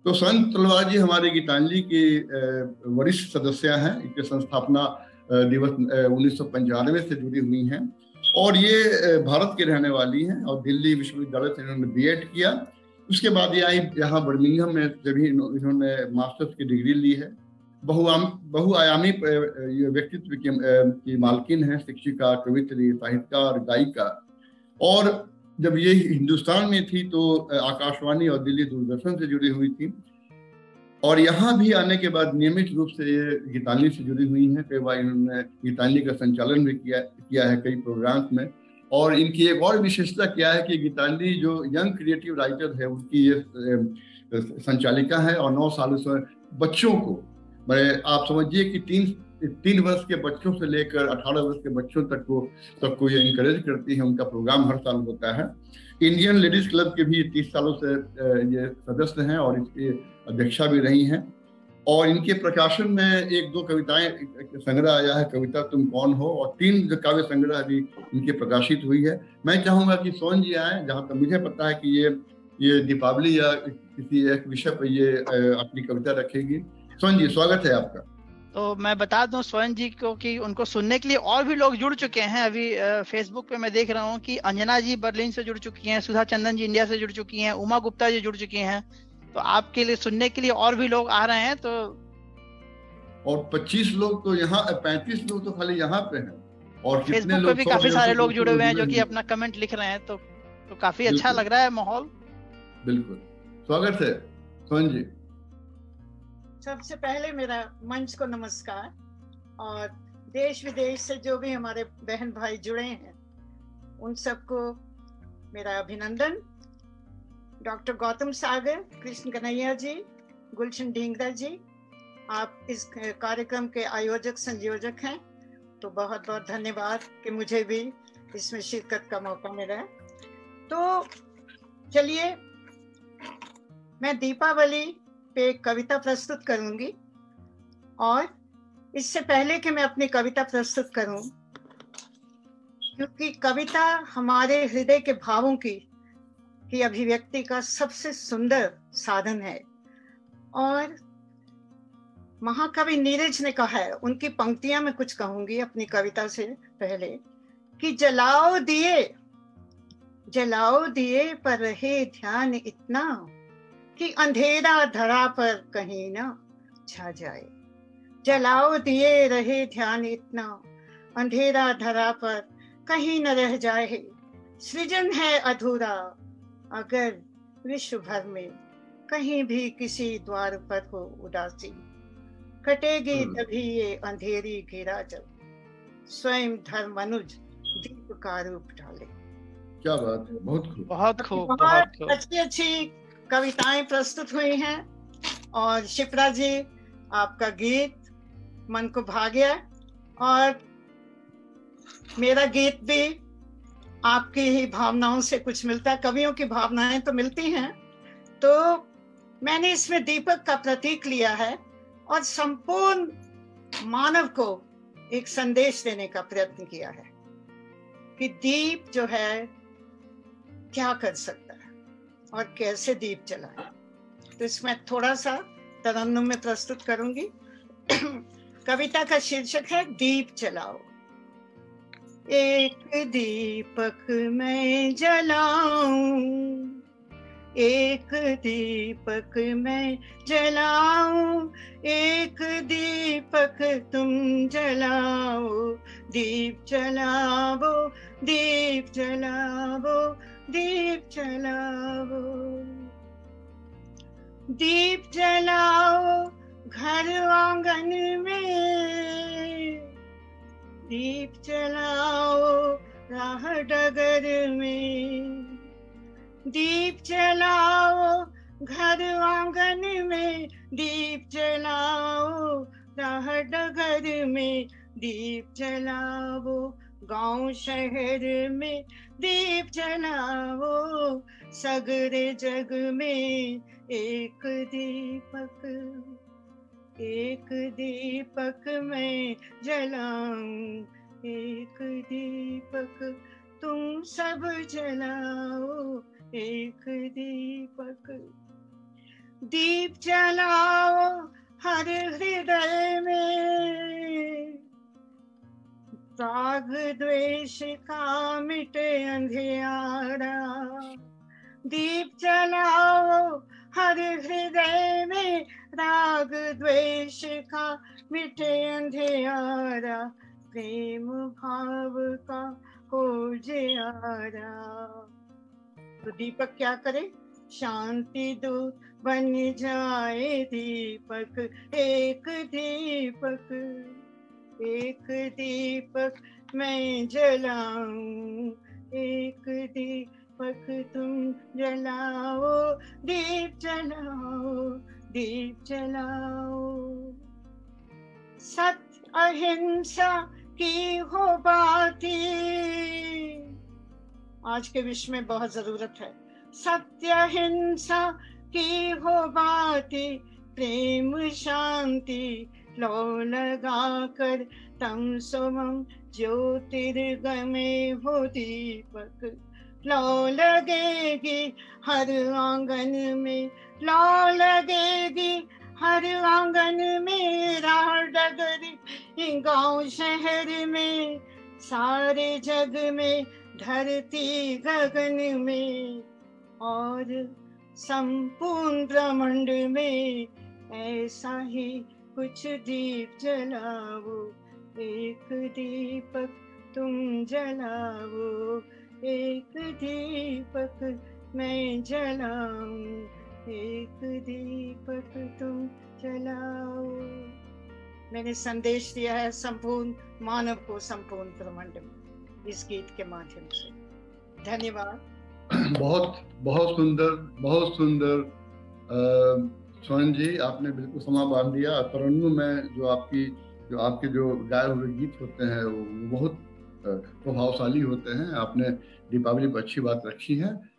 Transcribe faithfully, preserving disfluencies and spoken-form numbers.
तो संत तलवार जी हमारे गीतांजलि के वरिष्ठ सदस्य हैं। इनके संस्थापना दिवस उन्नीस सौ पंचानवे से जुड़ी हुई हैं और ये भारत के रहने वाली हैं और दिल्ली विश्वविद्यालय से इन्होंने बीएड किया। उसके बाद ये आई यहाँ बर्मिंघम में, जब इन्होंने मास्टर्स की डिग्री ली है। बहुआम बहुआयामी व्यक्तित्व की, की मालकिन है, शिक्षिका, कवित्री, साहित्यकार, गायिका। और जब ये हिंदुस्तान में थी तो आकाशवाणी और दिल्ली दूरदर्शन से जुड़ी हुई थी और यहाँ भी आने के बाद नियमित रूप से ये गीतांजलि से जुड़ी हुई हैं। कई बार इन्होंने गीतांजलि का संचालन भी किया किया है कई प्रोग्राम्स में। और इनकी एक और विशेषता क्या है कि गीतांजलि जो यंग क्रिएटिव राइटर है उनकी ये संचालिका है और नौ सालों से बच्चों को, मैं आप समझिए कि तीन तीन वर्ष के बच्चों से लेकर अठारह वर्ष के बच्चों तक को सबको ये इंकरेज करती है। उनका प्रोग्राम हर साल होता है। इंडियन लेडीज क्लब के भी तीस सालों से ये सदस्य हैं और इसकी अध्यक्षा भी रही हैं। और इनके प्रकाशन में एक दो कविताएं संग्रह आया है, कविता तुम कौन हो, और तीन काव्य संग्रह भी इनके प्रकाशित हुई है। मैं चाहूंगा कि सोहन जी आए। जहाँ तक मुझे पता है कि ये ये दीपावली या किसी एक विषय पर ये अपनी कविता रखेगी। सोहन जी, स्वागत है आपका। तो मैं बता दूं सोहन जी को कि उनको सुनने के लिए और भी लोग जुड़ चुके हैं। अभी फेसबुक पे मैं देख रहा हूँ कि अंजना जी बर्लिन से जुड़ चुकी हैं, सुधा चंदन जी इंडिया से जुड़ चुकी हैं, उमा गुप्ता जी जुड़ चुकी हैं। तो आपके लिए सुनने के लिए और भी लोग आ रहे हैं। तो और पच्चीस लोग तो यहाँ, पैंतीस लोग तो खाली यहाँ पे हैं और फेसबुक पे भी काफी सारे लोग जुड़े हुए हैं जो कि अपना कमेंट लिख रहे हैं। तो तो काफी अच्छा लग रहा है माहौल। बिल्कुल, स्वागत है सोहन जी। सबसे पहले मेरा मंच को नमस्कार, और देश विदेश से जो भी हमारे बहन भाई जुड़े हैं उन सबको मेरा अभिनंदन। डॉक्टर गौतम सागर, कृष्ण कन्हैया जी, गुलशन ढींगरा जी, आप इस कार्यक्रम के आयोजक संयोजक हैं, तो बहुत बहुत धन्यवाद कि मुझे भी इसमें शिरकत का मौका मिला। तो चलिए, मैं दीपावली पे कविता प्रस्तुत करूंगी। और इससे पहले कि मैं अपनी कविता प्रस्तुत करूं, क्योंकि कविता हमारे हृदय के भावों की की अभिव्यक्ति का सबसे सुंदर साधन है। और महाकवि नीरज ने कहा है, उनकी पंक्तियां मैं कुछ कहूंगी अपनी कविता से पहले, कि जलाओ दिए जलाओ दिए पर रहे ध्यान इतना कि अंधेरा धरा पर कहीं ना छा जाए। जलाओ दिए रहे ध्यान इतना, अंधेरा धरा पर कहीं न रह जाए। सृजन है अधूरा अगर विश्व भर में कहीं भी किसी द्वार पर हो उदासी। कटेगी तभी ये अंधेरी घेरा जब स्वयं धर्म मनुज दीप का रूप डाले। क्या बात है, बहुत खूब, बहुत खूब, बहुत अच्छी अच्छी कविताएं प्रस्तुत हुई हैं। और शिप्रा जी, आपका गीत मन को भा गया, और मेरा गीत भी आपकी ही भावनाओं से कुछ मिलता है। कवियों की भावनाएं तो मिलती हैं। तो मैंने इसमें दीपक का प्रतीक लिया है और संपूर्ण मानव को एक संदेश देने का प्रयत्न किया है कि दीप जो है क्या कर सकता है और कैसे दीप जलाए। तो इसमें थोड़ा सा तरन्नुम में प्रस्तुत करूंगी। कविता का शीर्षक है दीप जलाओ। एक दीपक मैं जलाऊं, एक दीपक मैं जलाऊं, एक दीपक तुम जलाओ। दीप जलाओ, दीप जलाओ, दीप जलाओ। दीप जलाओ घर आंगन में, दीप जलाओ राह डगर में। दीप जलाओ घर आंगन में, दीप जलाओ राह डगर में। दीप जलाओ गांव शहर में, दीप जलाओ सगरे जग में। एक दीपक एक दीपक मैं जलाऊं, एक दीपक तुम सब जलाओ। एक दीपक दीप जलाओ हर हृदय में, राग द्वेष का मिटे अंधियारा। दीप जलाओ हर हृदय में, राग द्वेष का मिटे अंधियारा, प्रेम भाव का हो जियारा। तो दीपक क्या करे? शांति दूत बन जाए दीपक, एक दीपक, एक दीपक मैं जलाऊं, एक दीपक तुम जलाओ, दीप जलाओ, दीप जलाओ। सत्य अहिंसा की हो बातें आज के विश्व में बहुत जरूरत है। सत्य अहिंसा की हो बातें, प्रेम शांति लो लगा कर, तम सुमम ज्योतिर्गमे हो दीपक। लो लगेगी हर आंगन में, लो लगेगी हर आंगन में, राह डगरी गांव शहर में, सारे जग में, धरती गगन में, और संपूर्ण ब्रह्मांड में ऐसा ही कुछ दीप जलाओ, एक दीपक तुम जलाओ, एक दीपक मैं जलाऊं, एक दीपक तुम जलाओ। मैंने संदेश दिया है संपूर्ण मानव को, संपूर्ण ब्रह्मांड में, इस गीत के माध्यम से। धन्यवाद। बहुत बहुत सुंदर, बहुत सुंदर स्वर्ण जी, आपने बिल्कुल समा बांध दिया। तरन्नुम में जो आपकी जो आपके जो गाए हुए गीत होते हैं वो बहुत प्रभावशाली होते हैं। आपने दीपावली पर अच्छी बात रखी है।